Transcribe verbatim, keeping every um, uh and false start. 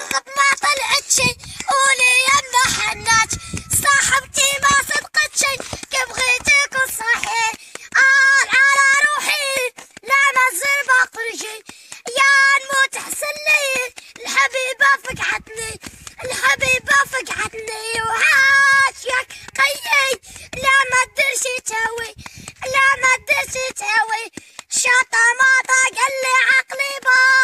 الصدق ما طلعت شي، قولي يما حناج صاحبتي ما صدقت شي، كيف بغيتي يكون صحيح قال على روحي لا نزل باقرجي، يا نموت احسن لي الحبيبة فقعتني، الحبيبة فقعتني وعاشيك قيي لا ما تدري شي تهوي، لا ما تدري شي تهوي، شاطة ماطة قال لي عقلي با